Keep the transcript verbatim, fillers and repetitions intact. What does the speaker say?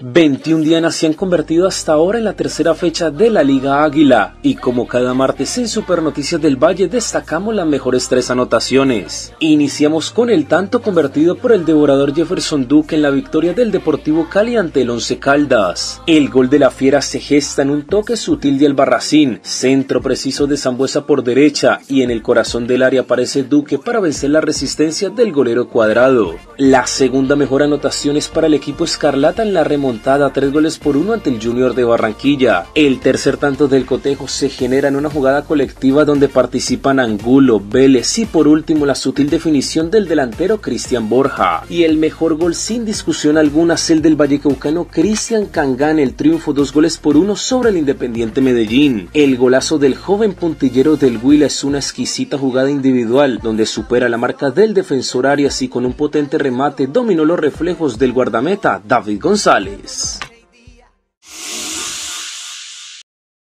veintiún dianas se han convertido hasta ahora en la tercera fecha de la Liga Águila, y como cada martes en Super Noticias del Valle destacamos las mejores tres anotaciones. Iniciamos con el tanto convertido por el devorador Jefferson Duque en la victoria del Deportivo Cali ante el Once Caldas. El gol de la Fiera se gesta en un toque sutil de Albarracín, centro preciso de Sambuesa por derecha, y en el corazón del área aparece Duque para vencer la resistencia del golero Cuadrado. La segunda mejor anotación es para el equipo escarlata en la remontada tres goles por uno ante el Junior de Barranquilla. El tercer tanto del cotejo se genera en una jugada colectiva donde participan Angulo, Vélez y por último la sutil definición del delantero Cristian Borja. Y el mejor gol sin discusión alguna es el del vallecaucano Cristian Cangán, el triunfo dos goles por uno sobre el Independiente Medellín. El golazo del joven puntillero del Huila es una exquisita jugada individual donde supera la marca del defensor Arias y con un potente remate dominó los reflejos del guardameta David González.